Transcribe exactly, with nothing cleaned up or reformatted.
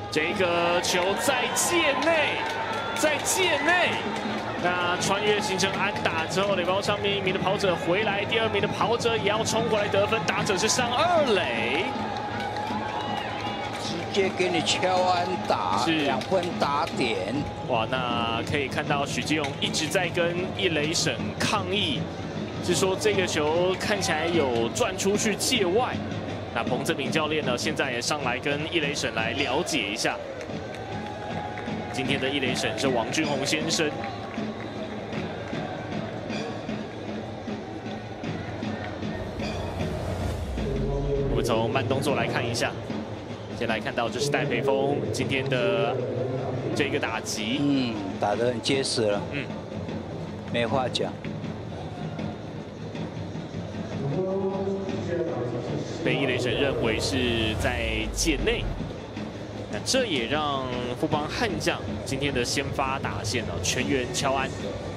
这个球在界内，在界内。那穿越形成安打之后，垒包上面一名的跑者回来，第二名的跑者也要冲过来得分，打者是上二垒。 直接给你敲安打，两分打点。 哇，那可以看到许基勇一直在跟一垒审抗议，是说这个球看起来有转出去界外。那彭正明教练呢，现在也上来跟一垒审来了解一下。今天的一垒审是王俊宏先生。我们从慢动作来看一下。 先来看到，这是戴培峰今天的这个打击， 嗯，打得很结实了，嗯，没话讲。 被一垒审认为是在界内，那这也让富邦悍将今天的先发打线呢全员敲安。